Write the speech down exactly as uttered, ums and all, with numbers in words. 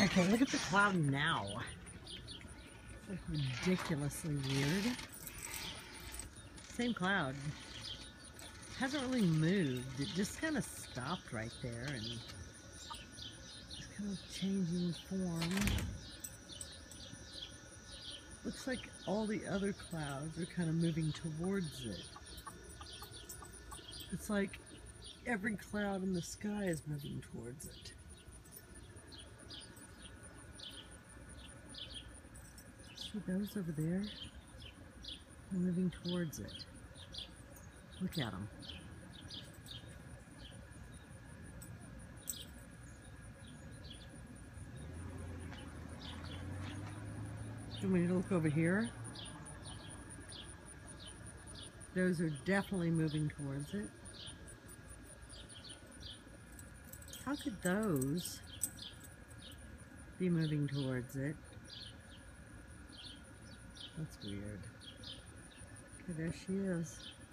Okay, look at the cloud now. It's like ridiculously weird. Same cloud. Hasn't really moved. It just kind of stopped right there and it's kind of changing form. Looks like all the other clouds are kind of moving towards it. It's like every cloud in the sky is moving towards it. See those over there? They're moving towards it. Look at them. Do we need to look over here? Those are definitely moving towards it. How could those be moving towards it? That's weird. Okay, there she is.